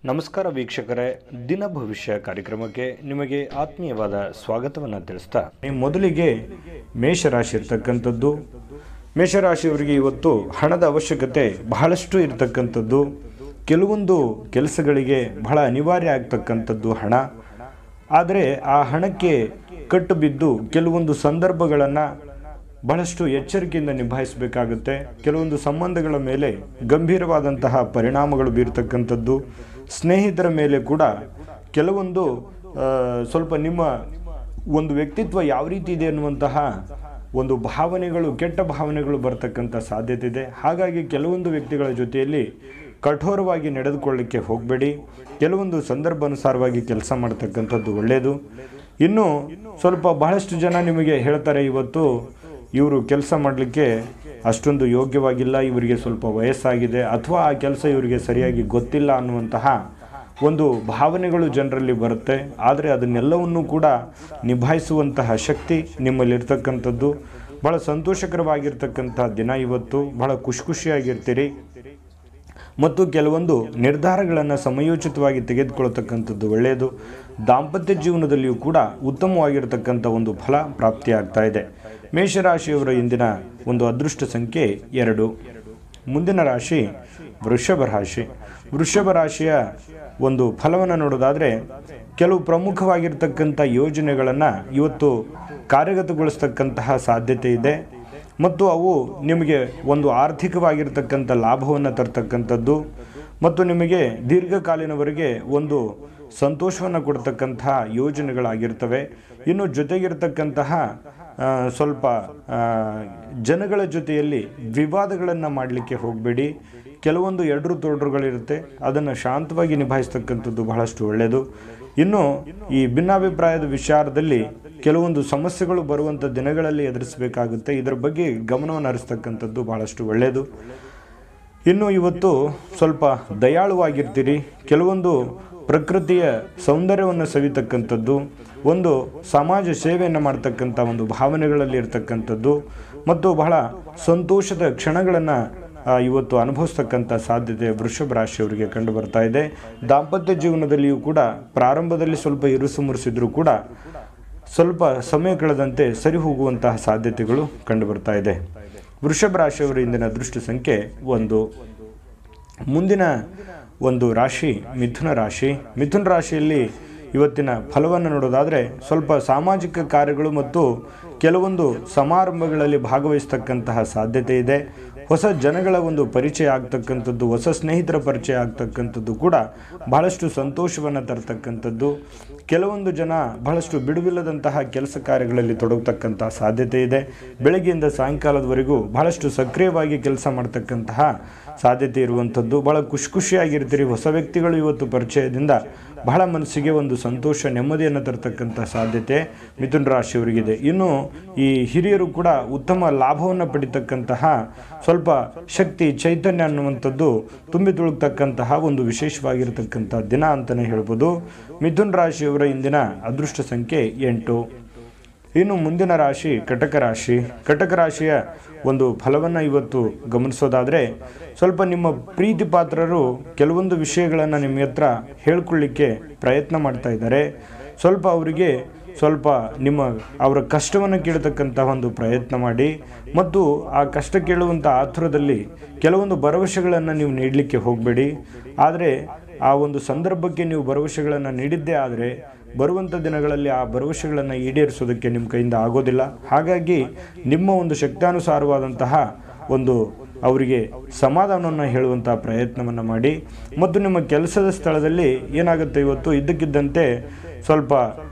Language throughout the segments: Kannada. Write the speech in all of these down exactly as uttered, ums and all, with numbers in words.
ನಮಸ್ಕಾರ ವೀಕ್ಷಕರೇ, ದಿನ ಭವಿಷ್ಯ ಕಾರ್ಯಕ್ರಮಕ್ಕೆ ನಿಮಗೆ ಆತ್ಮೀಯವಾದ ಸ್ವಾಗತವನ್ನು ತಿಳಿಸ್ತಾ, ಮೊದಲಿಗೆ ಮೇಷರಾಶಿ ಇರ್ತಕ್ಕಂಥದ್ದು. ಮೇಷರಾಶಿಯವರಿಗೆ ಇವತ್ತು ಹಣದ ಅವಶ್ಯಕತೆ ಬಹಳಷ್ಟು ಇರತಕ್ಕಂಥದ್ದು. ಕೆಲವೊಂದು ಕೆಲಸಗಳಿಗೆ ಬಹಳ ಅನಿವಾರ್ಯ ಆಗ್ತಕ್ಕಂಥದ್ದು ಹಣ. ಆದರೆ ಆ ಹಣಕ್ಕೆ ಕಟ್ಟು ಬಿದ್ದು ಕೆಲವೊಂದು ಸಂದರ್ಭಗಳನ್ನು ಬಹಳಷ್ಟು ಎಚ್ಚರಿಕೆಯಿಂದ ನಿಭಾಯಿಸಬೇಕಾಗುತ್ತೆ. ಕೆಲವೊಂದು ಸಂಬಂಧಗಳ ಮೇಲೆ ಗಂಭೀರವಾದಂತಹ ಪರಿಣಾಮಗಳು ಬೀರ್ತಕ್ಕಂಥದ್ದು. ಸ್ನೇಹಿತರ ಮೇಲೆ ಕೂಡ ಕೆಲವೊಂದು ಸ್ವಲ್ಪ ನಿಮ್ಮ ಒಂದು ವ್ಯಕ್ತಿತ್ವ ಯಾವ ರೀತಿ ಇದೆ ಅನ್ನುವಂತಹ ಒಂದು ಭಾವನೆಗಳು, ಕೆಟ್ಟ ಭಾವನೆಗಳು ಬರ್ತಕ್ಕಂಥ ಸಾಧ್ಯತೆ ಇದೆ. ಹಾಗಾಗಿ ಕೆಲವೊಂದು ವ್ಯಕ್ತಿಗಳ ಜೊತೆಯಲ್ಲಿ ಕಠೋರವಾಗಿ ನಡೆದುಕೊಳ್ಳಿಕ್ಕೆ ಹೋಗಬೇಡಿ. ಕೆಲವೊಂದು ಸಂದರ್ಭ ಅನುಸಾರವಾಗಿ ಕೆಲಸ ಮಾಡ್ತಕ್ಕಂಥದ್ದು ಒಳ್ಳೆಯದು. ಇನ್ನು ಸ್ವಲ್ಪ ಬಹಳಷ್ಟು ಜನ ನಿಮಗೆ ಹೇಳ್ತಾರೆ, ಇವತ್ತು ಇವರು ಕೆಲಸ ಮಾಡಲಿಕ್ಕೆ ಅಷ್ಟೊಂದು ಯೋಗ್ಯವಾಗಿಲ್ಲ, ಇವರಿಗೆ ಸ್ವಲ್ಪ ವಯಸ್ಸಾಗಿದೆ, ಅಥವಾ ಆ ಕೆಲಸ ಇವರಿಗೆ ಸರಿಯಾಗಿ ಗೊತ್ತಿಲ್ಲ ಅನ್ನುವಂತಹ ಒಂದು ಭಾವನೆಗಳು ಜನರಲ್ಲಿ ಬರುತ್ತೆ. ಆದರೆ ಅದನ್ನೆಲ್ಲವನ್ನೂ ಕೂಡ ನಿಭಾಯಿಸುವಂತಹ ಶಕ್ತಿ ನಿಮ್ಮಲ್ಲಿರ್ತಕ್ಕಂಥದ್ದು. ಭಾಳ ಸಂತೋಷಕರವಾಗಿರ್ತಕ್ಕಂಥ ದಿನ ಇವತ್ತು. ಭಾಳ ಖುಷಿ ಖುಷಿಯಾಗಿರ್ತೀರಿ ಮತ್ತು ಕೆಲವೊಂದು ನಿರ್ಧಾರಗಳನ್ನು ಸಮಯೋಚಿತವಾಗಿ ತೆಗೆದುಕೊಳ್ಳತಕ್ಕಂಥದ್ದು ಒಳ್ಳೆಯದು. ದಾಂಪತ್ಯ ಜೀವನದಲ್ಲಿಯೂ ಕೂಡ ಉತ್ತಮವಾಗಿರ್ತಕ್ಕಂಥ ಒಂದು ಫಲ ಪ್ರಾಪ್ತಿಯಾಗ್ತಾ ಇದೆ. ಮೇಷರಾಶಿಯವರ ಇಂದಿನ ಒಂದು ಅದೃಷ್ಟ ಸಂಖ್ಯೆ ಎರಡು. ಮುಂದಿನ ರಾಶಿ ವೃಷಭ ರಾಶಿ. ವೃಷಭ ರಾಶಿಯ ಒಂದು ಫಲವನ್ನು ನೋಡೋದಾದರೆ, ಕೆಲವು ಪ್ರಮುಖವಾಗಿರ್ತಕ್ಕಂಥ ಯೋಜನೆಗಳನ್ನು ಇವತ್ತು ಕಾರ್ಯಗತಗೊಳಿಸ್ತಕ್ಕಂತಹ ಸಾಧ್ಯತೆ ಇದೆ ಮತ್ತು ಅವು ನಿಮಗೆ ಒಂದು ಆರ್ಥಿಕವಾಗಿರ್ತಕ್ಕಂಥ ಲಾಭವನ್ನು ತರ್ತಕ್ಕಂಥದ್ದು ಮತ್ತು ನಿಮಗೆ ದೀರ್ಘಕಾಲಿನವರೆಗೆ ಒಂದು ಸಂತೋಷವನ್ನು ಕೊಡ್ತಕ್ಕಂತಹ ಯೋಜನೆಗಳಾಗಿರ್ತವೆ. ಇನ್ನು ಜೊತೆಗಿರ್ತಕ್ಕಂತಹ ಸ್ವಲ್ಪ ಜನಗಳ ಜೊತೆಯಲ್ಲಿ ವಿವಾದಗಳನ್ನು ಮಾಡಲಿಕ್ಕೆ ಹೋಗಬೇಡಿ. ಕೆಲವೊಂದು ಎಡರು ತೊಡರುಗಳಿರುತ್ತೆ, ಅದನ್ನು ಶಾಂತವಾಗಿ ನಿಭಾಯಿಸ್ತಕ್ಕಂಥದ್ದು ಬಹಳಷ್ಟು ಒಳ್ಳೆಯದು. ಇನ್ನು ಈ ಭಿನ್ನಾಭಿಪ್ರಾಯದ ವಿಚಾರದಲ್ಲಿ ಕೆಲವೊಂದು ಸಮಸ್ಯೆಗಳು ಬರುವಂಥ ದಿನಗಳಲ್ಲಿ ಎದುರಿಸಬೇಕಾಗುತ್ತೆ. ಇದರ ಬಗ್ಗೆ ಗಮನವನ್ನು ಹರಿಸ್ತಕ್ಕಂಥದ್ದು ಬಹಳಷ್ಟು ಒಳ್ಳೆಯದು. ಇನ್ನು ಇವತ್ತು ಸ್ವಲ್ಪ ದಯಾಳುವಾಗಿರ್ತೀರಿ. ಕೆಲವೊಂದು ಪ್ರಕೃತಿಯ ಸೌಂದರ್ಯವನ್ನು ಸವಿತಕ್ಕಂಥದ್ದು, ಒಂದು ಸಮಾಜ ಸೇವೆಯನ್ನು ಮಾಡ್ತಕ್ಕಂಥ ಒಂದು ಭಾವನೆಗಳಲ್ಲಿ ಇರ್ತಕ್ಕಂಥದ್ದು ಮತ್ತು ಬಹಳ ಸಂತೋಷದ ಕ್ಷಣಗಳನ್ನು ಇವತ್ತು ಅನುಭವಿಸ್ತಕ್ಕಂಥ ಸಾಧ್ಯತೆ ವೃಷಭ ರಾಶಿಯವರಿಗೆ ಕಂಡು ಬರ್ತಾ ಇದೆ. ದಾಂಪತ್ಯ ಜೀವನದಲ್ಲಿಯೂ ಕೂಡ ಪ್ರಾರಂಭದಲ್ಲಿ ಸ್ವಲ್ಪ ಇರುಸು ಮುರುಸಿದ್ರೂ ಕೂಡ ಸ್ವಲ್ಪ ಸಮಯ ಕಳೆದಂತೆ ಸರಿ ಹೋಗುವಂತಹ ಸಾಧ್ಯತೆಗಳು ಕಂಡು ಬರ್ತಾ ಇದೆ. ವೃಷಭ ರಾಶಿಯವರ ಇಂದಿನ ಅದೃಷ್ಟ ಸಂಖ್ಯೆ ಒಂದು. ಮುಂದಿನ ಒಂದು ರಾಶಿ ಮಿಥುನ ರಾಶಿ. ಮಿಥುನ ರಾಶಿಯಲ್ಲಿ ಇವತ್ತಿನ ಫಲವನ್ನು ನೋಡೋದಾದರೆ, ಸ್ವಲ್ಪ ಸಾಮಾಜಿಕ ಕಾರ್ಯಗಳು ಮತ್ತು ಕೆಲವೊಂದು ಸಮಾರಂಭಗಳಲ್ಲಿ ಭಾಗವಹಿಸ್ತಕ್ಕಂತಹ ಸಾಧ್ಯತೆ ಇದೆ. ಹೊಸ ಜನಗಳ ಒಂದು ಪರಿಚಯ ಆಗ್ತಕ್ಕಂಥದ್ದು, ಹೊಸ ಸ್ನೇಹಿತರ ಪರಿಚಯ ಆಗ್ತಕ್ಕಂಥದ್ದು ಕೂಡ ಬಹಳಷ್ಟು ಸಂತೋಷವನ್ನು ತರ್ತಕ್ಕಂಥದ್ದು. ಕೆಲವೊಂದು ಜನ ಬಹಳಷ್ಟು ಬಿಡುವಿಲ್ಲದಂತಹ ಕೆಲಸ ಕಾರ್ಯಗಳಲ್ಲಿ ತೊಡಗತಕ್ಕಂಥ ಸಾಧ್ಯತೆ ಇದೆ. ಬೆಳಗ್ಗೆಯಿಂದ ಸಾಯಂಕಾಲದವರೆಗೂ ಬಹಳಷ್ಟು ಸಕ್ರಿಯವಾಗಿ ಕೆಲಸ ಮಾಡ್ತಕ್ಕಂತಹ ಸಾಧ್ಯತೆ ಇರುವಂಥದ್ದು. ಭಾಳ ಖುಷಿ ಖುಷಿಯಾಗಿರ್ತೀರಿ. ಹೊಸ ವ್ಯಕ್ತಿಗಳು ಇವತ್ತು ಪರಿಚಯದಿಂದ ಬಹಳ ಮನಸ್ಸಿಗೆ ಒಂದು ಸಂತೋಷ, ನೆಮ್ಮದಿಯನ್ನು ತರ್ತಕ್ಕಂಥ ಸಾಧ್ಯತೆ ಮಿಥುನ ರಾಶಿಯವರಿಗಿದೆ. ಇನ್ನು ಈ ಹಿರಿಯರು ಕೂಡ ಉತ್ತಮ ಲಾಭವನ್ನು ಪಡಿತಕ್ಕಂತಹ, ಸ್ವಲ್ಪ ಶಕ್ತಿ, ಚೈತನ್ಯ ಅನ್ನುವಂಥದ್ದು ತುಂಬಿ ತುಳುಕ್ತಕ್ಕಂತಹ ಒಂದು ವಿಶೇಷವಾಗಿರ್ತಕ್ಕಂಥ ದಿನ ಅಂತಲೇ ಹೇಳ್ಬೋದು. ಮಿಥುನ ರಾಶಿಯವರ ಇಂದಿನ ಅದೃಷ್ಟ ಸಂಖ್ಯೆ ಎಂಟು. ಇನ್ನು ಮುಂದಿನ ರಾಶಿ ಕಟಕ ರಾಶಿ. ಕಟಕ ರಾಶಿಯ ಒಂದು ಫಲವನ್ನು ಇವತ್ತು ಗಮನಿಸೋದಾದರೆ, ಸ್ವಲ್ಪ ನಿಮ್ಮ ಪ್ರೀತಿ ಪಾತ್ರರು ಕೆಲವೊಂದು ವಿಷಯಗಳನ್ನು ನಿಮ್ಮ ಹತ್ರ ಹೇಳ್ಕೊಳ್ಳಿಕ್ಕೆ ಪ್ರಯತ್ನ ಮಾಡ್ತಾ ಇದ್ದಾರೆ. ಸ್ವಲ್ಪ ಅವರಿಗೆ ಸ್ವಲ್ಪ ನಿಮ್ಮ ಅವರ ಕಷ್ಟವನ್ನು ಕೇಳತಕ್ಕಂಥ ಒಂದು ಪ್ರಯತ್ನ ಮಾಡಿ ಮತ್ತು ಆ ಕಷ್ಟ ಕೇಳುವಂಥ ಆತುರದಲ್ಲಿ ಕೆಲವೊಂದು ಭರವಸೆಗಳನ್ನು ನೀವು ನೀಡಲಿಕ್ಕೆ ಹೋಗಬೇಡಿ. ಆದರೆ ಆ ಒಂದು ಸಂದರ್ಭಕ್ಕೆ ನೀವು ಭರವಸೆಗಳನ್ನು ನೀಡಿದ್ದೇ ಆದರೆ ಬರುವಂಥ ದಿನಗಳಲ್ಲಿ ಆ ಭರವಸೆಗಳನ್ನು ಈಡೇರಿಸೋದಕ್ಕೆ ನಿಮ್ಮ ಕೈಯಿಂದ ಆಗೋದಿಲ್ಲ. ಹಾಗಾಗಿ ನಿಮ್ಮ ಒಂದು ಶಕ್ತಾನುಸಾರವಾದಂತಹ ಒಂದು ಅವರಿಗೆ ಸಮಾಧಾನವನ್ನು ಹೇಳುವಂಥ ಪ್ರಯತ್ನವನ್ನು ಮಾಡಿ. ಮತ್ತು ನಿಮ್ಮ ಕೆಲಸದ ಸ್ಥಳದಲ್ಲಿ ಏನಾಗುತ್ತೆ, ಇವತ್ತು ಇದ್ದಕ್ಕಿದ್ದಂತೆ ಸ್ವಲ್ಪ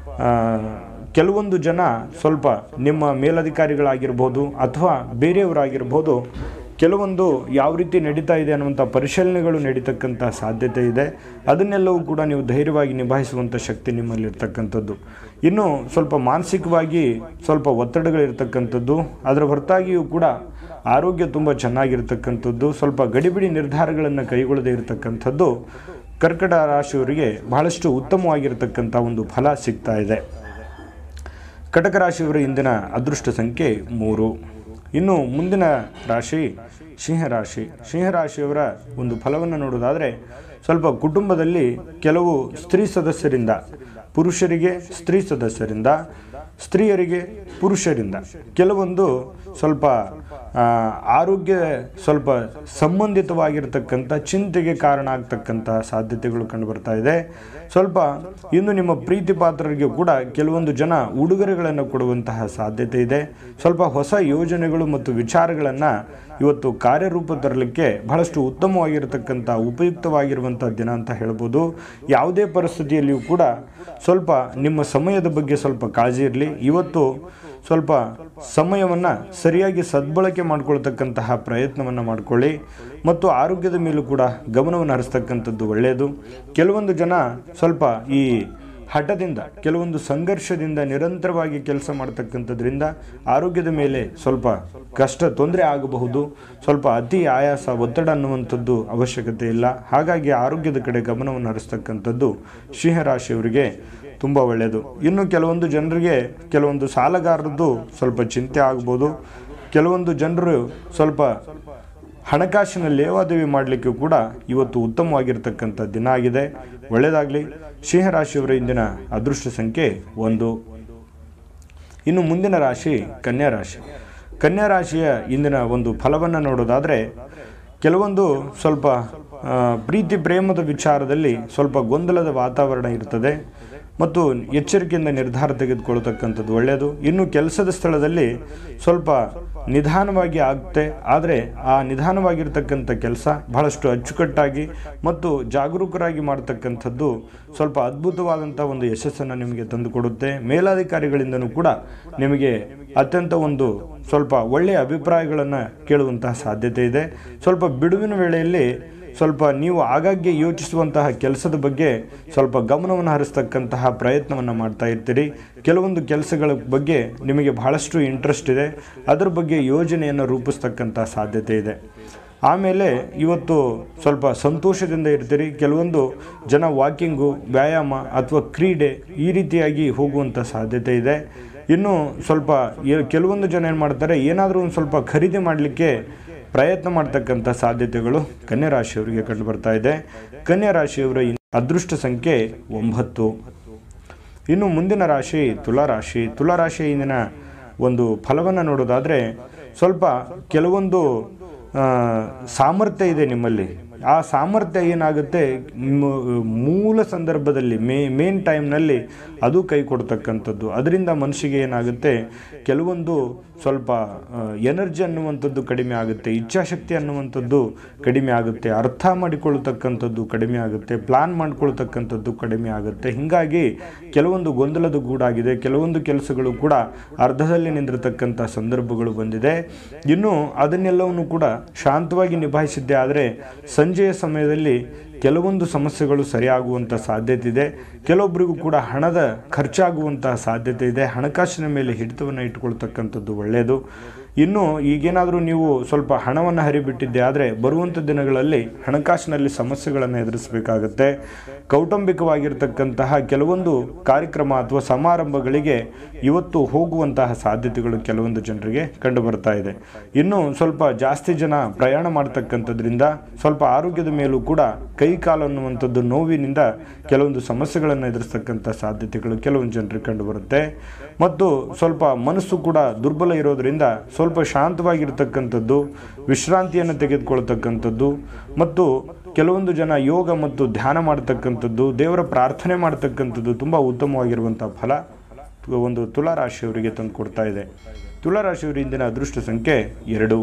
ಕೆಲವೊಂದು ಜನ ಸ್ವಲ್ಪ ನಿಮ್ಮ ಮೇಲಧಿಕಾರಿಗಳಾಗಿರ್ಬೋದು ಅಥವಾ ಬೇರೆಯವರಾಗಿರ್ಬೋದು, ಕೆಲವೊಂದು ಯಾವ ರೀತಿ ನಡೀತಾ ಇದೆ ಅನ್ನುವಂಥ ಪರಿಶೀಲನೆಗಳು ನಡೀತಕ್ಕಂಥ ಸಾಧ್ಯತೆ ಇದೆ. ಅದನ್ನೆಲ್ಲವೂ ಕೂಡ ನೀವು ಧೈರ್ಯವಾಗಿ ನಿಭಾಯಿಸುವಂಥ ಶಕ್ತಿ ನಿಮ್ಮಲ್ಲಿರ್ತಕ್ಕಂಥದ್ದು. ಇನ್ನು ಸ್ವಲ್ಪ ಮಾನಸಿಕವಾಗಿ ಸ್ವಲ್ಪ ಒತ್ತಡಗಳಿರ್ತಕ್ಕಂಥದ್ದು, ಅದರ ಹೊರತಾಗಿಯೂ ಕೂಡ ಆರೋಗ್ಯ ತುಂಬ ಚೆನ್ನಾಗಿರ್ತಕ್ಕಂಥದ್ದು, ಸ್ವಲ್ಪ ಗಡಿಬಿಡಿ ನಿರ್ಧಾರಗಳನ್ನು ಕೈಗೊಳ್ಳದೇ ಇರತಕ್ಕಂಥದ್ದು ಕರ್ಕಟ ರಾಶಿಯವರಿಗೆ ಬಹಳಷ್ಟು ಉತ್ತಮವಾಗಿರ್ತಕ್ಕಂಥ ಒಂದು ಫಲ ಸಿಗ್ತಾ ಇದೆ. ಕಟಕ ರಾಶಿಯವರ ಇಂದಿನ ಅದೃಷ್ಟ ಸಂಖ್ಯೆ ಮೂರು. ಇನ್ನು ಮುಂದಿನ ರಾಶಿ ಸಿಂಹರಾಶಿ. ಸಿಂಹರಾಶಿಯವರ ಒಂದು ಫಲವನ್ನು ನೋಡೋದಾದರೆ, ಸ್ವಲ್ಪ ಕುಟುಂಬದಲ್ಲಿ ಕೆಲವು ಸ್ತ್ರೀ ಸದಸ್ಯರಿಂದ, ಪುರುಷರಿಗೆ ಸ್ತ್ರೀ ಸದಸ್ಯರಿಂದ, ಸ್ತ್ರೀಯರಿಗೆ ಪುರುಷರಿಂದ ಕೆಲವೊಂದು ಸ್ವಲ್ಪ ಆರೋಗ್ಯ ಸ್ವಲ್ಪ ಸಂಬಂಧಿತವಾಗಿರ್ತಕ್ಕಂಥ ಚಿಂತೆಗೆ ಕಾರಣ ಆಗ್ತಕ್ಕಂಥ ಸಾಧ್ಯತೆಗಳು ಕಂಡುಬರ್ತಾ ಇದೆ. ಸ್ವಲ್ಪ ಇನ್ನು ನಿಮ್ಮ ಪ್ರೀತಿ ಪಾತ್ರರಿಗೆ ಕೂಡ ಕೆಲವೊಂದು ಜನ ಉಡುಗೊರೆಗಳನ್ನು ಕೊಡುವಂತಹ ಸಾಧ್ಯತೆ ಇದೆ. ಸ್ವಲ್ಪ ಹೊಸ ಯೋಜನೆಗಳು ಮತ್ತು ವಿಚಾರಗಳನ್ನು ಇವತ್ತು ಕಾರ್ಯರೂಪ ತರಲಿಕ್ಕೆ ಬಹಳಷ್ಟು ಉತ್ತಮವಾಗಿರತಕ್ಕಂಥ ಉಪಯುಕ್ತವಾಗಿರುವಂಥ ದಿನ ಅಂತ ಹೇಳ್ಬೋದು. ಯಾವುದೇ ಪರಿಸ್ಥಿತಿಯಲ್ಲಿಯೂ ಕೂಡ ಸ್ವಲ್ಪ ನಿಮ್ಮ ಸಮಯದ ಬಗ್ಗೆ ಸ್ವಲ್ಪ ಕಾಳಜಿ ಇರಲಿ. ಇವತ್ತು ಸ್ವಲ್ಪ ಸಮಯವನ್ನು ಸರಿಯಾಗಿ ಸದ್ಬಳಕೆ ಮಾಡಿಕೊಳ್ತಕ್ಕಂತಹ ಪ್ರಯತ್ನವನ್ನು ಮಾಡಿಕೊಳ್ಳಿ ಮತ್ತು ಆರೋಗ್ಯದ ಮೇಲೂ ಕೂಡ ಗಮನವನ್ನು ಹರಿಸ್ತಕ್ಕಂಥದ್ದು ಒಳ್ಳೆಯದು. ಕೆಲವೊಂದು ಜನ ಸ್ವಲ್ಪ ಈ ಹಠದಿಂದ, ಕೆಲವೊಂದು ಸಂಘರ್ಷದಿಂದ ನಿರಂತರವಾಗಿ ಕೆಲಸ ಮಾಡ್ತಕ್ಕಂಥದ್ರಿಂದ ಆರೋಗ್ಯದ ಮೇಲೆ ಸ್ವಲ್ಪ ಕಷ್ಟ ತೊಂದರೆ ಆಗಬಹುದು. ಸ್ವಲ್ಪ ಅತಿ ಆಯಾಸ, ಒತ್ತಡ ಅನ್ನುವಂಥದ್ದು ಅವಶ್ಯಕತೆ ಇಲ್ಲ. ಹಾಗಾಗಿ ಆರೋಗ್ಯದ ಕಡೆ ಗಮನವನ್ನು ಹರಿಸ್ತಕ್ಕಂಥದ್ದು ಸಿಂಹರಾಶಿಯವರಿಗೆ ತುಂಬ ಒಳ್ಳೆಯದು. ಇನ್ನು ಕೆಲವೊಂದು ಜನರಿಗೆ ಕೆಲವೊಂದು ಸಾಲಗಾರರದ್ದು ಸ್ವಲ್ಪ ಚಿಂತೆ ಆಗ್ಬೋದು. ಕೆಲವೊಂದು ಜನರು ಸ್ವಲ್ಪ ಹಣಕಾಸಿನ ಲೇವಾದೇವಿ ಮಾಡಲಿಕ್ಕೂ ಕೂಡ ಇವತ್ತು ಉತ್ತಮವಾಗಿರ್ತಕ್ಕಂಥ ದಿನ ಆಗಿದೆ. ಒಳ್ಳೆಯದಾಗಲಿ. ಸಿಂಹರಾಶಿಯವರ ಇಂದಿನ ಅದೃಷ್ಟ ಸಂಖ್ಯೆ ಒಂದು. ಇನ್ನು ಮುಂದಿನ ರಾಶಿ ಕನ್ಯಾ ರಾಶಿ. ಕನ್ಯಾ ರಾಶಿಯ ಇಂದಿನ ಒಂದು ಫಲವನ್ನು ನೋಡೋದಾದರೆ, ಕೆಲವೊಂದು ಸ್ವಲ್ಪ ಪ್ರೀತಿ ಪ್ರೇಮದ ವಿಚಾರದಲ್ಲಿ ಸ್ವಲ್ಪ ಗೊಂದಲದ ವಾತಾವರಣ ಇರ್ತದೆ ಮತ್ತು ಎಚ್ಚರಿಕೆಯಿಂದ ನಿರ್ಧಾರ ತೆಗೆದುಕೊಳ್ಳತಕ್ಕಂಥದ್ದು ಒಳ್ಳೆಯದು. ಇನ್ನು ಕೆಲಸದ ಸ್ಥಳದಲ್ಲಿ ಸ್ವಲ್ಪ ನಿಧಾನವಾಗಿ ಆಗುತ್ತೆ, ಆದರೆ ಆ ನಿಧಾನವಾಗಿರ್ತಕ್ಕಂಥ ಕೆಲಸ ಬಹಳಷ್ಟು ಅಚ್ಚುಕಟ್ಟಾಗಿ ಮತ್ತು ಜಾಗರೂಕರಾಗಿ ಮಾಡ್ತಕ್ಕಂಥದ್ದು ಸ್ವಲ್ಪ ಅದ್ಭುತವಾದಂಥ ಒಂದು ಯಶಸ್ಸನ್ನು ನಿಮಗೆ ತಂದುಕೊಡುತ್ತೆ. ಮೇಲಾಧಿಕಾರಿಗಳಿಂದನೂ ಕೂಡ ನಿಮಗೆ ಅತ್ಯಂತ ಒಂದು ಸ್ವಲ್ಪ ಒಳ್ಳೆಯ ಅಭಿಪ್ರಾಯಗಳನ್ನು ಕೇಳುವಂತಹ ಸಾಧ್ಯತೆ ಇದೆ. ಸ್ವಲ್ಪ ಬಿಡುವಿನ ವೇಳೆಯಲ್ಲಿ ಸ್ವಲ್ಪ ನೀವು ಆಗಾಗ್ಗೆ ಯೋಚಿಸುವಂತಹ ಕೆಲಸದ ಬಗ್ಗೆ ಸ್ವಲ್ಪ ಗಮನವನ್ನು ಹರಿಸ್ತಕ್ಕಂತಹ ಪ್ರಯತ್ನವನ್ನು ಮಾಡ್ತಾ ಇರ್ತೀರಿ. ಕೆಲವೊಂದು ಕೆಲಸಗಳ ಬಗ್ಗೆ ನಿಮಗೆ ಬಹಳಷ್ಟು ಇಂಟ್ರೆಸ್ಟ್ ಇದೆ, ಅದರ ಬಗ್ಗೆ ಯೋಜನೆಯನ್ನು ರೂಪಿಸ್ತಕ್ಕಂಥ ಸಾಧ್ಯತೆ ಇದೆ. ಆಮೇಲೆ ಇವತ್ತು ಸ್ವಲ್ಪ ಸಂತೋಷದಿಂದ ಇರ್ತೀರಿ. ಕೆಲವೊಂದು ಜನ ವಾಕಿಂಗು, ವ್ಯಾಯಾಮ ಅಥವಾ ಕ್ರೀಡೆ ಈ ರೀತಿಯಾಗಿ ಹೋಗುವಂಥ ಸಾಧ್ಯತೆ ಇದೆ. ಇನ್ನು ಸ್ವಲ್ಪ ಕೆಲವೊಂದು ಜನ ಏನು ಮಾಡ್ತಾರೆ, ಏನಾದರೂ ಒಂದು ಸ್ವಲ್ಪ ಖರೀದಿ ಮಾಡಲಿಕ್ಕೆ ಪ್ರಯತ್ನ ಮಾಡ್ತಕ್ಕಂಥ ಸಾಧ್ಯತೆಗಳು ಕನ್ಯಾ ರಾಶಿಯವರಿಗೆ ಕಂಡು ಬರ್ತಾ ಇದೆ. ಕನ್ಯಾ ರಾಶಿಯವರ ಅದೃಷ್ಟ ಸಂಖ್ಯೆ ಒಂಬತ್ತು. ಇನ್ನು ಮುಂದಿನ ರಾಶಿ ತುಲಾ ರಾಶಿ. ತುಲಾ ರಾಶಿಯ ಇಂದಿನ ಒಂದು ಫಲವನ್ನು ನೋಡೋದಾದರೆ, ಸ್ವಲ್ಪ ಕೆಲವೊಂದು ಸಾಮರ್ಥ್ಯ ಇದೆ ನಿಮ್ಮಲ್ಲಿ. ಆ ಸಾಮರ್ಥ್ಯ ಏನಾಗುತ್ತೆ, ಮೂಲ ಸಂದರ್ಭದಲ್ಲಿ ಮೇ ಮೇನ್ ಟೈಮ್ನಲ್ಲಿ ಅದು ಕೈ ಕೊಡ್ತಕ್ಕಂಥದ್ದು. ಅದರಿಂದ ಮನುಷ್ಯಗೆ ಏನಾಗುತ್ತೆ, ಕೆಲವೊಂದು ಸ್ವಲ್ಪ ಎನರ್ಜಿ ಅನ್ನುವಂಥದ್ದು ಕಡಿಮೆ ಆಗುತ್ತೆ, ಇಚ್ಛಾಶಕ್ತಿ ಅನ್ನುವಂಥದ್ದು ಕಡಿಮೆ ಆಗುತ್ತೆ, ಅರ್ಥ ಮಾಡಿಕೊಳ್ತಕ್ಕಂಥದ್ದು ಕಡಿಮೆ ಆಗುತ್ತೆ, ಪ್ಲಾನ್ ಮಾಡಿಕೊಳ್ತಕ್ಕಂಥದ್ದು ಕಡಿಮೆ ಆಗುತ್ತೆ. ಹೀಗಾಗಿ ಕೆಲವೊಂದು ಗೊಂದಲದ ಗೂಡಾಗಿದೆ. ಕೆಲವೊಂದು ಕೆಲಸಗಳು ಕೂಡ ಅರ್ಧದಲ್ಲಿ ನಿಂದಿರತಕ್ಕಂಥ ಸಂದರ್ಭಗಳು ಬಂದಿದೆ. ಇನ್ನು ಅದನ್ನೆಲ್ಲವನ್ನು ಕೂಡ ಶಾಂತವಾಗಿ ನಿಭಾಯಿಸಿದ್ದೆ ಆದರೆ ಸಂಜೆಯ ಸಮಯದಲ್ಲಿ ಕೆಲವೊಂದು ಸಮಸ್ಯೆಗಳು ಸರಿಯಾಗುವಂಥ ಸಾಧ್ಯತೆ ಇದೆ. ಕೆಲವೊಬ್ಬರಿಗೂ ಕೂಡ ಹಣದ ಖರ್ಚಾಗುವಂತಹ ಸಾಧ್ಯತೆ ಇದೆ. ಹಣಕಾಸಿನ ಮೇಲೆ ಹಿಡಿತವನ್ನು ಇಟ್ಟುಕೊಳ್ತಕ್ಕಂಥದ್ದು ಒಳ್ಳೆಯದು. ಇನ್ನು ಈಗೇನಾದರೂ ನೀವು ಸ್ವಲ್ಪ ಹಣವನ್ನು ಹರಿಬಿಟ್ಟಿದ್ದೆ ಆದರೆ ಬರುವಂಥ ದಿನಗಳಲ್ಲಿ ಹಣಕಾಸಿನಲ್ಲಿ ಸಮಸ್ಯೆಗಳನ್ನು ಎದುರಿಸಬೇಕಾಗತ್ತೆ. ಕೌಟುಂಬಿಕವಾಗಿರ್ತಕ್ಕಂತಹ ಕೆಲವೊಂದು ಕಾರ್ಯಕ್ರಮ ಅಥವಾ ಸಮಾರಂಭಗಳಿಗೆ ಇವತ್ತು ಹೋಗುವಂತಹ ಸಾಧ್ಯತೆಗಳು ಕೆಲವೊಂದು ಜನರಿಗೆ ಕಂಡು ಬರ್ತಾ ಇದೆ. ಇನ್ನು ಸ್ವಲ್ಪ ಜಾಸ್ತಿ ಜನ ಪ್ರಯಾಣ ಮಾಡ್ತಕ್ಕಂಥದ್ರಿಂದ ಸ್ವಲ್ಪ ಆರೋಗ್ಯದ ಮೇಲೂ ಕೂಡ ಕೈ ಕಾಲು ಅನ್ನುವಂಥದ್ದು ನೋವಿನಿಂದ ಕೆಲವೊಂದು ಸಮಸ್ಯೆಗಳನ್ನು ಎದುರಿಸ್ತಕ್ಕಂಥ ಸಾಧ್ಯತೆಗಳು ಕೆಲವೊಂದು ಜನರಿಗೆ ಕಂಡು ಬರುತ್ತೆ. ಮತ್ತು ಸ್ವಲ್ಪ ಮನಸ್ಸು ಕೂಡ ದುರ್ಬಲ ಇರೋದರಿಂದ ಸ್ವಲ್ಪ ಶಾಂತವಾಗಿರ್ತಕ್ಕಂಥದ್ದು, ವಿಶ್ರಾಂತಿಯನ್ನು ತೆಗೆದುಕೊಳ್ತಕ್ಕಂಥದ್ದು ಮತ್ತು ಕೆಲವೊಂದು ಜನ ಯೋಗ ಮತ್ತು ಧ್ಯಾನ ಮಾಡ್ತಕ್ಕಂಥದ್ದು, ದೇವರ ಪ್ರಾರ್ಥನೆ ಮಾಡ್ತಕ್ಕಂಥದ್ದು ತುಂಬ ಉತ್ತಮವಾಗಿರುವಂಥ ಫಲ ಒಂದು ತುಲಾ ರಾಶಿಯವರಿಗೆ ತಂದು ಕೊಡ್ತಾ ಇದೆ. ತುಲಾ ರಾಶಿಯವರ ಇಂದಿನ ಅದೃಷ್ಟ ಸಂಖ್ಯೆ ಎರಡು.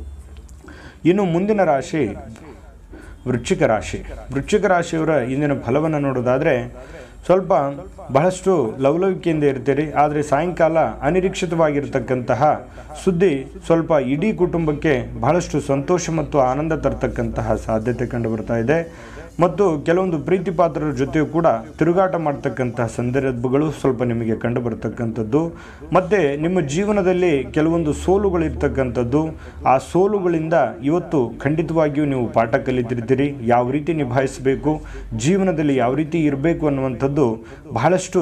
ಇನ್ನು ಮುಂದಿನ ರಾಶಿ ವೃಶ್ಚಿಕ ರಾಶಿ. ವೃಶ್ಚಿಕ ರಾಶಿಯವರ ಇಂದಿನ ಫಲವನ್ನು ನೋಡೋದಾದರೆ, ಸ್ವಲ್ಪ ಬಹಳಷ್ಟು ಲವಲವಿಕೆಯಿಂದ ಇರ್ತೀರಿ, ಆದರೆ ಸಾಯಂಕಾಲ ಅನಿರೀಕ್ಷಿತವಾಗಿರ್ತಕ್ಕಂತಹ ಸುದ್ದಿ ಸ್ವಲ್ಪ ಇಡೀ ಕುಟುಂಬಕ್ಕೆ ಬಹಳಷ್ಟು ಸಂತೋಷ ಮತ್ತು ಆನಂದ ತರ್ತಕ್ಕಂತಹ ಸಾಧ್ಯತೆ ಕಂಡು ಬರ್ತಾ ಇದೆ. ಮತ್ತು ಕೆಲವೊಂದು ಪ್ರೀತಿ ಪಾತ್ರರ ಜೊತೆಯೂ ಕೂಡ ತಿರುಗಾಟ ಮಾಡ್ತಕ್ಕಂತಹ ಸಂದರ್ಭಗಳು ಸ್ವಲ್ಪ ನಿಮಗೆ ಕಂಡು ಬರ್ತಕ್ಕಂಥದ್ದು. ಮತ್ತು ನಿಮ್ಮ ಜೀವನದಲ್ಲಿ ಕೆಲವೊಂದು ಸೋಲುಗಳಿರ್ತಕ್ಕಂಥದ್ದು, ಆ ಸೋಲುಗಳಿಂದ ಇವತ್ತು ಖಂಡಿತವಾಗಿಯೂ ನೀವು ಪಾಠ ಕಲಿತಿರ್ತೀರಿ. ಯಾವ ರೀತಿ ನಿಭಾಯಿಸಬೇಕು, ಜೀವನದಲ್ಲಿ ಯಾವ ರೀತಿ ಇರಬೇಕು ಅನ್ನುವಂಥದ್ದು ಬಹಳಷ್ಟು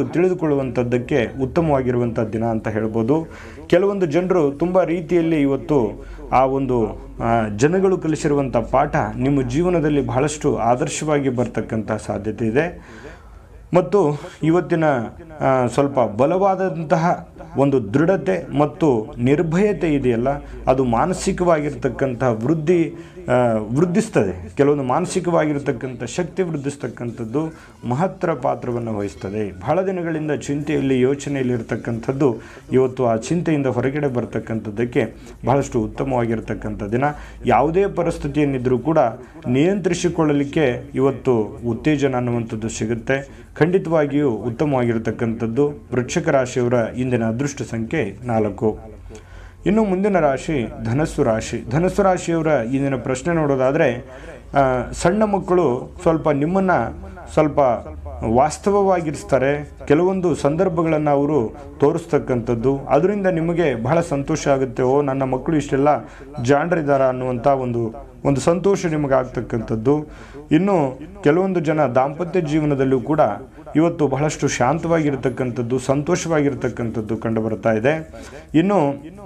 ತಿಳಿದುಕೊಳ್ಳುವಂಥದ್ದಕ್ಕೆ ಉತ್ತಮವಾಗಿರುವಂಥ ದಿನ ಅಂತ ಹೇಳ್ಬೋದು. ಕೆಲವೊಂದು ಜನರು ತುಂಬ ರೀತಿಯಲ್ಲಿ ಇವತ್ತು ಆ ಒಂದು ಜನಗಳು ಕಲಿಸಿರುವಂಥ ಪಾಠ ನಿಮ್ಮ ಜೀವನದಲ್ಲಿ ಬಹಳಷ್ಟು ಆದರ್ಶವಾಗಿ ಬರ್ತಕ್ಕಂಥ ಸಾಧ್ಯತೆ ಇದೆ. ಮತ್ತು ಇವತ್ತಿನ ಸ್ವಲ್ಪ ಬಲವಾದಂತಹ ಒಂದು ದೃಢತೆ ಮತ್ತು ನಿರ್ಭಯತೆ ಇದೆಯಲ್ಲ, ಅದು ಮಾನಸಿಕವಾಗಿರ್ತಕ್ಕಂತಹ ವೃದ್ಧಿ ವೃದ್ಧಿಸ್ತದೆ. ಕೆಲವೊಂದು ಮಾನಸಿಕವಾಗಿರ್ತಕ್ಕಂಥ ಶಕ್ತಿ ವೃದ್ಧಿಸ್ತಕ್ಕಂಥದ್ದು ಮಹತ್ತರ ಪಾತ್ರವನ್ನು ವಹಿಸ್ತದೆ. ಬಹಳ ದಿನಗಳಿಂದ ಚಿಂತೆಯಲ್ಲಿ ಯೋಚನೆಯಲ್ಲಿ ಇರತಕ್ಕಂಥದ್ದು ಇವತ್ತು ಆ ಚಿಂತೆಯಿಂದ ಹೊರಗಡೆ ಬರ್ತಕ್ಕಂಥದ್ದಕ್ಕೆ ಬಹಳಷ್ಟು ಉತ್ತಮವಾಗಿರ್ತಕ್ಕಂಥ ದಿನ. ಯಾವುದೇ ಪರಿಸ್ಥಿತಿಯನ್ನಿದ್ರೂ ಕೂಡ ನಿಯಂತ್ರಿಸಿಕೊಳ್ಳಲಿಕ್ಕೆ ಇವತ್ತು ಉತ್ತೇಜನ ಅನ್ನುವಂಥದ್ದು ಸಿಗುತ್ತೆ. ಖಂಡಿತವಾಗಿಯೂ ಉತ್ತಮವಾಗಿರತಕ್ಕಂಥದ್ದು. ವೃಶ್ಚಿಕ ರಾಶಿಯವರ ಇಂದಿನ ಅದೃಷ್ಟ ಸಂಖ್ಯೆ ನಾಲ್ಕು. ಇನ್ನು ಮುಂದಿನ ರಾಶಿ ಧನಸ್ಸು ರಾಶಿ. ಧನಸ್ಸು ರಾಶಿಯವರ ಇಂದಿನ ಪ್ರಶ್ನೆ ನೋಡೋದಾದರೆ, ಸಣ್ಣ ಮಕ್ಕಳು ಸ್ವಲ್ಪ ನಿಮ್ಮನ್ನು ಸ್ವಲ್ಪ ವಾಸ್ತವವಾಗಿರಿಸ್ತಾರೆ. ಕೆಲವೊಂದು ಸಂದರ್ಭಗಳನ್ನು ಅವರು ತೋರಿಸ್ತಕ್ಕಂಥದ್ದು, ಅದರಿಂದ ನಿಮಗೆ ಬಹಳ ಸಂತೋಷ ಆಗುತ್ತೆ. ಓ, ನನ್ನ ಮಕ್ಕಳು ಇಷ್ಟೆಲ್ಲ ಜಾಣರಿದಾರ ಅನ್ನುವಂಥ ಒಂದು ಒಂದು ಸಂತೋಷ ನಿಮಗಾಗ್ತಕ್ಕಂಥದ್ದು. ಇನ್ನು ಕೆಲವೊಂದು ಜನ ದಾಂಪತ್ಯ ಜೀವನದಲ್ಲೂ ಕೂಡ ಇವತ್ತು ಬಹಳಷ್ಟು ಶಾಂತವಾಗಿರ್ತಕ್ಕಂಥದ್ದು, ಸಂತೋಷವಾಗಿರ್ತಕ್ಕಂಥದ್ದು ಕಂಡು ಬರ್ತಾ ಇದೆ. ಇನ್ನು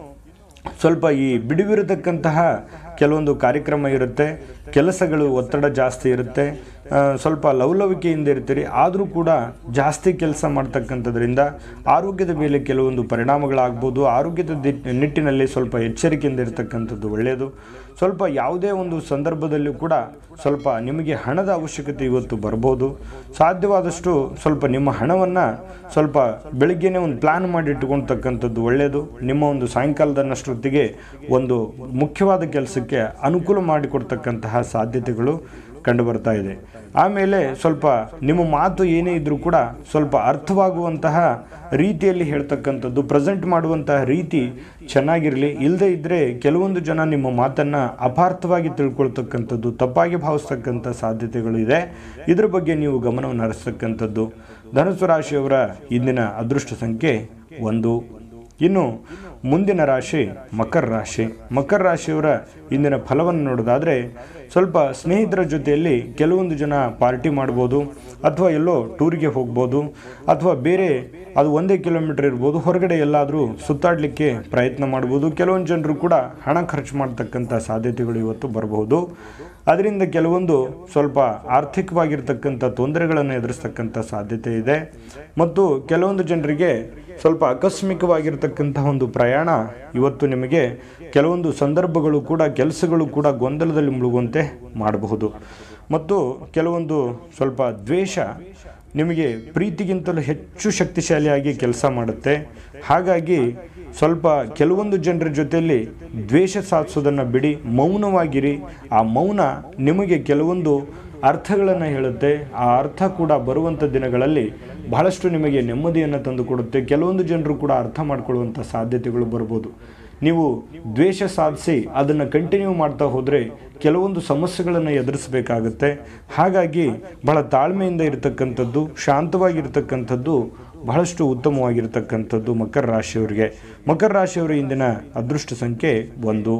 ಸ್ವಲ್ಪ ಈ ಬಿಡುವಿರತಕ್ಕಂತಹ ಕೆಲವೊಂದು ಕಾರ್ಯಕ್ರಮ ಇರುತ್ತೆ, ಕೆಲಸಗಳು ಒತ್ತಡ ಜಾಸ್ತಿ ಇರುತ್ತೆ, ಸ್ವಲ್ಪ ಲವಲವಿಕೆಯಿಂದ ಇರ್ತೀರಿ. ಆದರೂ ಕೂಡ ಜಾಸ್ತಿ ಕೆಲಸ ಮಾಡ್ತಕ್ಕಂಥದ್ರಿಂದ ಆರೋಗ್ಯದ ಮೇಲೆ ಕೆಲವೊಂದು ಪರಿಣಾಮಗಳಾಗ್ಬೋದು. ಆರೋಗ್ಯದ ನಿಟ್ಟಿನಲ್ಲಿ ಸ್ವಲ್ಪ ಎಚ್ಚರಿಕೆಯಿಂದ ಇರತಕ್ಕಂಥದ್ದು ಒಳ್ಳೆಯದು. ಸ್ವಲ್ಪ ಯಾವುದೇ ಒಂದು ಸಂದರ್ಭದಲ್ಲೂ ಕೂಡ ಸ್ವಲ್ಪ ನಿಮಗೆ ಹಣದ ಅವಶ್ಯಕತೆ ಇವತ್ತು ಬರ್ಬೋದು. ಸಾಧ್ಯವಾದಷ್ಟು ಸ್ವಲ್ಪ ನಿಮ್ಮ ಹಣವನ್ನು ಸ್ವಲ್ಪ ಬೆಳಗ್ಗೆನೇ ಒಂದು ಪ್ಲ್ಯಾನ್ ಮಾಡಿ ಇಟ್ಕೊಳ್ತಕ್ಕಂಥದ್ದು ಒಳ್ಳೆಯದು. ನಿಮ್ಮ ಒಂದು ಸಾಯಂಕಾಲದನ್ನಷ್ಟೊತ್ತಿಗೆ ಒಂದು ಮುಖ್ಯವಾದ ಕೆಲಸಕ್ಕೆ ಅನುಕೂಲ ಮಾಡಿಕೊಡ್ತಕ್ಕಂತಹ ಸಾಧ್ಯತೆಗಳು ಕಂಡು ಬರ್ತಾ ಇದೆ. ಆಮೇಲೆ ಸ್ವಲ್ಪ ನಿಮ್ಮ ಮಾತು ಏನೇ ಇದ್ರೂ ಕೂಡ ಸ್ವಲ್ಪ ಅರ್ಥವಾಗುವಂತಹ ರೀತಿಯಲ್ಲಿ ಹೇಳ್ತಕ್ಕಂಥದ್ದು, ಪ್ರೆಸೆಂಟ್ ಮಾಡುವಂತಹ ರೀತಿ ಚೆನ್ನಾಗಿರಲಿ. ಇಲ್ಲದೇ ಇದ್ದರೆ ಕೆಲವೊಂದು ಜನ ನಿಮ್ಮ ಮಾತನ್ನು ಅಪಾರ್ಥವಾಗಿ ತಿಳ್ಕೊಳ್ತಕ್ಕಂಥದ್ದು, ತಪ್ಪಾಗಿ ಭಾವಿಸ್ತಕ್ಕಂಥ ಸಾಧ್ಯತೆಗಳು ಇದೆ. ಇದರ ಬಗ್ಗೆ ನೀವು ಗಮನವನ್ನು ಹರಿಸ್ತಕ್ಕಂಥದ್ದು. ಧನುಸ್ಸು ರಾಶಿಯವರ ಇಂದಿನ ಅದೃಷ್ಟ ಸಂಖ್ಯೆ ಒಂದು. ಇನ್ನು ಮುಂದಿನ ರಾಶಿ ಮಕರ ರಾಶಿ. ಮಕರ ರಾಶಿಯವರ ಇಂದಿನ ಫಲವನ್ನು ನೋಡೋದಾದರೆ, ಸ್ವಲ್ಪ ಸ್ನೇಹಿತರ ಜೊತೆಯಲ್ಲಿ ಕೆಲವೊಂದು ಜನ ಪಾರ್ಟಿ ಮಾಡ್ಬೋದು, ಅಥವಾ ಎಲ್ಲೋ ಟೂರಿಗೆ ಹೋಗ್ಬೋದು, ಅಥವಾ ಬೇರೆ ಅದು ಒಂದೇ ಕಿಲೋಮೀಟರ್ ಇರ್ಬೋದು, ಹೊರಗಡೆ ಎಲ್ಲಾದರೂ ಸುತ್ತಾಡಲಿಕ್ಕೆ ಪ್ರಯತ್ನ ಮಾಡ್ಬೋದು. ಕೆಲವೊಂದು ಜನರು ಕೂಡ ಹಣ ಖರ್ಚು ಮಾಡ್ತಕ್ಕಂಥ ಸಾಧ್ಯತೆಗಳು ಇವತ್ತು ಬರಬಹುದು. ಅದರಿಂದ ಕೆಲವೊಂದು ಸ್ವಲ್ಪ ಆರ್ಥಿಕವಾಗಿರ್ತಕ್ಕಂಥ ತೊಂದರೆಗಳನ್ನು ಎದುರಿಸ್ತಕ್ಕಂಥ ಸಾಧ್ಯತೆ ಇದೆ. ಮತ್ತು ಕೆಲವೊಂದು ಜನರಿಗೆ ಸ್ವಲ್ಪ ಆಕಸ್ಮಿಕವಾಗಿರ್ತಕ್ಕಂತಹ ಒಂದು ಪ್ರಯಾಣ ಇವತ್ತು ನಿಮಗೆ ಕೆಲವೊಂದು ಸಂದರ್ಭಗಳು ಕೂಡ ಕೆಲಸಗಳು ಕೂಡ ಗೊಂದಲದಲ್ಲಿ ಮುಳುಗುವಂತೆ ಮಾಡಬಹುದು. ಮತ್ತು ಕೆಲವೊಂದು ಸ್ವಲ್ಪ ದ್ವೇಷ ನಿಮಗೆ ಪ್ರೀತಿಗಿಂತಲೂ ಹೆಚ್ಚು ಶಕ್ತಿಶಾಲಿಯಾಗಿ ಕೆಲಸ ಮಾಡುತ್ತೆ. ಹಾಗಾಗಿ ಸ್ವಲ್ಪ ಕೆಲವೊಂದು ಜನರ ಜೊತೆಯಲ್ಲಿ ದ್ವೇಷ ಸಾಧಿಸೋದನ್ನು ಬಿಡಿ, ಮೌನವಾಗಿರಿ. ಆ ಮೌನ ನಿಮಗೆ ಕೆಲವೊಂದು ಅರ್ಥಗಳನ್ನು ಹೇಳುತ್ತೆ. ಆ ಅರ್ಥ ಕೂಡ ಬರುವಂಥ ದಿನಗಳಲ್ಲಿ ಬಹಳಷ್ಟು ನಿಮಗೆ ನೆಮ್ಮದಿಯನ್ನು ತಂದುಕೊಡುತ್ತೆ. ಕೆಲವೊಂದು ಜನರು ಕೂಡ ಅರ್ಥ ಮಾಡಿಕೊಳ್ಳುವಂಥ ಸಾಧ್ಯತೆಗಳು ಬರ್ಬೋದು. ನೀವು ದ್ವೇಷ ಸಾಧಿಸಿ ಅದನ್ನು ಕಂಟಿನ್ಯೂ ಮಾಡ್ತಾ ಹೋದರೆ ಕೆಲವೊಂದು ಸಮಸ್ಯೆಗಳನ್ನು ಎದುರಿಸಬೇಕಾಗುತ್ತೆ. ಹಾಗಾಗಿ ಬಹಳ ತಾಳ್ಮೆಯಿಂದ ಇರತಕ್ಕಂಥದ್ದು, ಶಾಂತವಾಗಿರ್ತಕ್ಕಂಥದ್ದು ಬಹಳಷ್ಟು ಉತ್ತಮವಾಗಿರ್ತಕ್ಕಂಥದ್ದು ಮಕರ ರಾಶಿಯವರಿಗೆ. ಮಕರ ರಾಶಿಯವರ ಇಂದಿನ ಅದೃಷ್ಟ ಸಂಖ್ಯೆ ಒಂದು.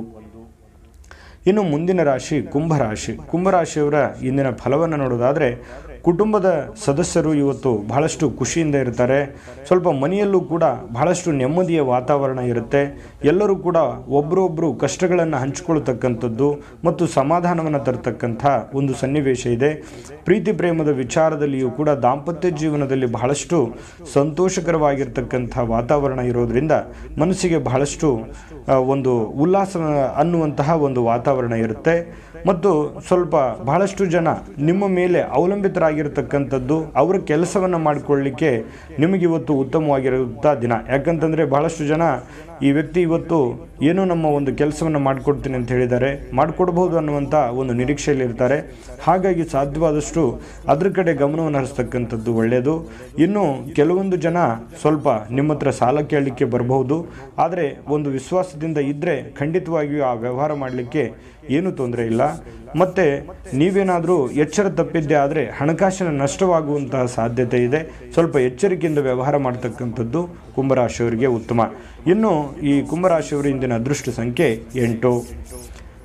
ಇನ್ನು ಮುಂದಿನ ರಾಶಿ ಕುಂಭರಾಶಿ. ಕುಂಭರಾಶಿಯವರ ಇಂದಿನ ಫಲವನ್ನು ನೋಡೋದಾದರೆ, ಕುಟುಂಬದ ಸದಸ್ಯರು ಇವತ್ತು ಬಹಳಷ್ಟು ಖುಷಿಯಿಂದ ಇರ್ತಾರೆ. ಸ್ವಲ್ಪ ಮನೆಯಲ್ಲೂ ಕೂಡ ಬಹಳಷ್ಟು ನೆಮ್ಮದಿಯ ವಾತಾವರಣ ಇರುತ್ತೆ. ಎಲ್ಲರೂ ಕೂಡ ಒಬ್ಬರೊಬ್ಬರು ಕಷ್ಟಗಳನ್ನು ಹಂಚಿಕೊಳ್ತಕ್ಕಂಥದ್ದು ಮತ್ತು ಸಮಾಧಾನವನ್ನು ತರತಕ್ಕಂಥ ಒಂದು ಸನ್ನಿವೇಶ ಇದೆ. ಪ್ರೀತಿ ಪ್ರೇಮದ ವಿಚಾರದಲ್ಲಿಯೂ ಕೂಡ ದಾಂಪತ್ಯ ಜೀವನದಲ್ಲಿ ಬಹಳಷ್ಟು ಸಂತೋಷಕರವಾಗಿರ್ತಕ್ಕಂಥ ವಾತಾವರಣ ಇರೋದರಿಂದ ಮನಸ್ಸಿಗೆ ಬಹಳಷ್ಟು ಒಂದು ಉಲ್ಲಾಸ ಅನ್ನುವಂತಹ ಒಂದು ವಾತಾವರಣ ಇರುತ್ತೆ. ಮತ್ತು ಸ್ವಲ್ಪ ಬಹಳಷ್ಟು ಜನ ನಿಮ್ಮ ಮೇಲೆ ಅವಲಂಬಿತರಾಗಿರ್ತಕ್ಕಂಥದ್ದು, ಅವರ ಕೆಲಸವನ್ನು ಮಾಡಿಕೊಳ್ಳಲಿಕ್ಕೆ ನಿಮಗಿವತ್ತು ಉತ್ತಮವಾಗಿರುವಂಥ ದಿನ. ಯಾಕಂತಂದರೆ ಬಹಳಷ್ಟು ಜನ ಈ ವ್ಯಕ್ತಿ ಇವತ್ತು ಏನೋ ನಮ್ಮ ಒಂದು ಕೆಲಸವನ್ನು ಮಾಡಿಕೊಡ್ತೀನಿ ಅಂತ ಹೇಳಿದ್ದಾರೆ, ಮಾಡಿಕೊಡ್ಬೋದು ಅನ್ನುವಂಥ ಒಂದು ನಿರೀಕ್ಷೆಯಲ್ಲಿ ಇರ್ತಾರೆ. ಹಾಗಾಗಿ ಸಾಧ್ಯವಾದಷ್ಟು ಅದ್ರ ಕಡೆ ಗಮನವನ್ನು ಹರಿಸ್ತಕ್ಕಂಥದ್ದು ಒಳ್ಳೆಯದು. ಇನ್ನು ಕೆಲವೊಂದು ಜನ ಸ್ವಲ್ಪ ನಿಮ್ಮ ಹತ್ರ ಸಾಲ ಕೇಳಲಿಕ್ಕೆ ಬರಬಹುದು. ಆದರೆ ಒಂದು ವಿಶ್ವಾಸದಿಂದ ಇದ್ದರೆ ಖಂಡಿತವಾಗಿಯೂ ಆ ವ್ಯವಹಾರ ಮಾಡಲಿಕ್ಕೆ ಏನೂ ತೊಂದರೆ ಇಲ್ಲ. ಮತ್ತು ನೀವೇನಾದರೂ ಎಚ್ಚರ ತಪ್ಪಿದ್ದೆ ಆದರೆ ಹಣಕಾಸಿನ ನಷ್ಟವಾಗುವಂತಹ ಸಾಧ್ಯತೆ ಇದೆ. ಸ್ವಲ್ಪ ಎಚ್ಚರಿಕೆಯಿಂದ ವ್ಯವಹಾರ ಮಾಡ್ತಕ್ಕಂಥದ್ದು ಕುಂಭರಾಶಿಯವರಿಗೆ ಉತ್ತಮ. ಇನ್ನು ಈ ಕುಂಭರಾಶಿಯವರ ಇಂದಿನ ಅದೃಷ್ಟ ಸಂಖ್ಯೆ ಎಂಟು.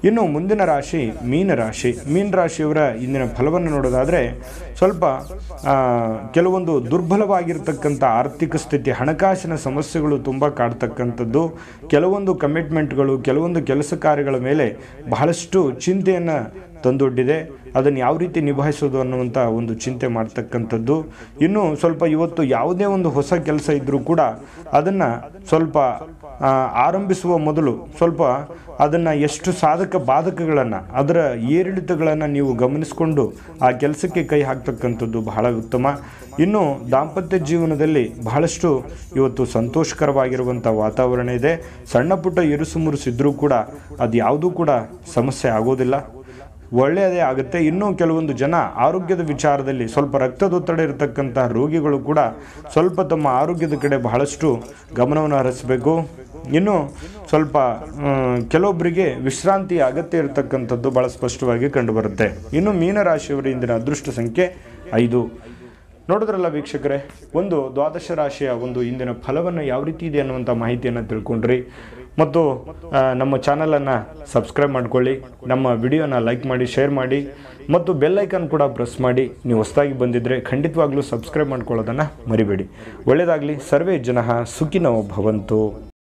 ಇನ್ನು ಮುಂದಿನ ರಾಶಿ ಮೀನ ರಾಶಿ. ಮೀನ ರಾಶಿಯವರ ಇಂದಿನ ಫಲವನ್ನು ನೋಡೋದಾದರೆ ಸ್ವಲ್ಪ ಕೆಲವೊಂದು ದುರ್ಬಲವಾಗಿರ್ತಕ್ಕಂಥ ಆರ್ಥಿಕ ಸ್ಥಿತಿ, ಹಣಕಾಸಿನ ಸಮಸ್ಯೆಗಳು ತುಂಬ ಕಾಡ್ತಕ್ಕಂಥದ್ದು, ಕೆಲವೊಂದು ಕಮಿಟ್ಮೆಂಟ್ಗಳು, ಕೆಲವೊಂದು ಕೆಲಸ ಕಾರ್ಯಗಳ ಮೇಲೆ ಬಹಳಷ್ಟು ಚಿಂತೆಯನ್ನು ತಂದೊಡ್ಡಿದೆ. ಅದನ್ನು ಯಾವ ರೀತಿ ನಿಭಾಯಿಸೋದು ಅನ್ನುವಂಥ ಒಂದು ಚಿಂತೆ ಮಾಡ್ತಕ್ಕಂಥದ್ದು. ಇನ್ನು ಸ್ವಲ್ಪ ಇವತ್ತು ಯಾವುದೇ ಒಂದು ಹೊಸ ಕೆಲಸ ಇದ್ದರೂ ಕೂಡ ಅದನ್ನು ಸ್ವಲ್ಪ ಆರಂಭಿಸುವ ಮೊದಲು ಸ್ವಲ್ಪ ಅದನ್ನು ಎಷ್ಟು ಸಾಧಕ ಬಾಧಕಗಳನ್ನು, ಅದರ ಏರಿಳಿತಗಳನ್ನು ನೀವು ಗಮನಿಸಿಕೊಂಡು ಆ ಕೆಲಸಕ್ಕೆ ಕೈ ಹಾಕ್ತಕ್ಕಂಥದ್ದು ಬಹಳ ಉತ್ತಮ. ಇನ್ನು ದಾಂಪತ್ಯ ಜೀವನದಲ್ಲಿ ಬಹಳಷ್ಟು ಇವತ್ತು ಸಂತೋಷಕರವಾಗಿರುವಂಥ ವಾತಾವರಣ ಇದೆ. ಸಣ್ಣ ಪುಟ್ಟ ಇರುಸು ಮುರುಸಿದ್ರೂ ಕೂಡ ಅದು ಯಾವುದೂ ಕೂಡ ಸಮಸ್ಯೆ ಆಗೋದಿಲ್ಲ, ಒಳ್ಳೆಯದೇ ಆಗುತ್ತೆ. ಇನ್ನೂ ಕೆಲವೊಂದು ಜನ ಆರೋಗ್ಯದ ವಿಚಾರದಲ್ಲಿ ಸ್ವಲ್ಪ ರಕ್ತದೊತ್ತಡ ಇರತಕ್ಕಂಥ ರೋಗಿಗಳು ಕೂಡ ಸ್ವಲ್ಪ ತಮ್ಮ ಆರೋಗ್ಯದ ಕಡೆ ಬಹಳಷ್ಟು ಗಮನವನ್ನು ಹರಿಸಬೇಕು. ಇನ್ನು ಸ್ವಲ್ಪ ಕೆಲವೊಬ್ಬರಿಗೆ ವಿಶ್ರಾಂತಿ ಅಗತ್ಯ ಇರತಕ್ಕಂಥದ್ದು ಭಾಳ ಸ್ಪಷ್ಟವಾಗಿ ಕಂಡುಬರುತ್ತೆ. ಇನ್ನು ಮೀನರಾಶಿಯವರ ಇಂದಿನ ಅದೃಷ್ಟ ಸಂಖ್ಯೆ ಐದು. ನೋಡಿದ್ರಲ್ಲ ವೀಕ್ಷಕರೇ, ಒಂದು ದ್ವಾದಶ ರಾಶಿಯ ಒಂದು ಇಂದಿನ ಫಲವನ್ನು ಯಾವ ರೀತಿ ಇದೆ ಅನ್ನುವಂಥ ಮಾಹಿತಿಯನ್ನು ತಿಳ್ಕೊಂಡ್ರಿ. ಮತ್ತು ನಮ್ಮ ಚಾನಲನ್ನು ಸಬ್ಸ್ಕ್ರೈಬ್ ಮಾಡ್ಕೊಳ್ಳಿ, ನಮ್ಮ ವಿಡಿಯೋನ ಲೈಕ್ ಮಾಡಿ, ಶೇರ್ ಮಾಡಿ ಮತ್ತು ಬೆಲ್ ಐಕಾನ್ ಕೂಡ ಪ್ರೆಸ್ ಮಾಡಿ. ನೀವು ಹೊಸದಾಗಿ ಬಂದಿದ್ದರೆ ಖಂಡಿತವಾಗ್ಲೂ ಸಬ್ಸ್ಕ್ರೈಬ್ ಮಾಡ್ಕೊಳ್ಳೋದನ್ನು ಮರಿಬೇಡಿ. ಒಳ್ಳೆಯದಾಗಲಿ. ಸರ್ವೇ ಜನಃ ಸುಖಿನೋ ಭವಂತು.